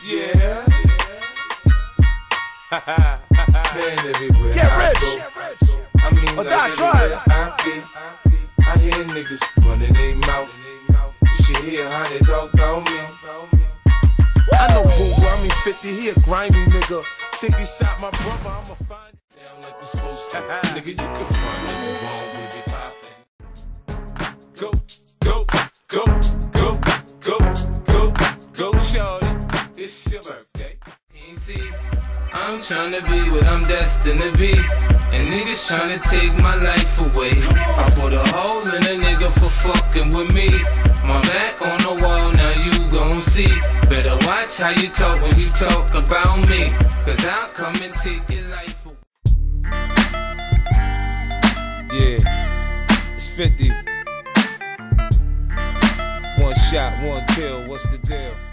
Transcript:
Yeah. Man, everywhere Get I rich. go. I mean, like everywhere I hear niggas running their mouth. You should hear how they talk about me. I know Boo, I mean 50, he a grimy nigga. Think he shot my brother, I'ma find it down like we supposed to. Nigga, you can front if you want, we be poppin'. Go, go, go, go, go, go, go, shorty. It's your birthday. Easy. I'm tryna be what I'm destined to be, and niggas tryna take my life away. I put a hole in a nigga for fucking with me. My back on the wall, now you gon' see. Better watch how you talk when you talk about me, cause I'll come and take your life away. Yeah, it's 50. One shot, one kill, what's the deal?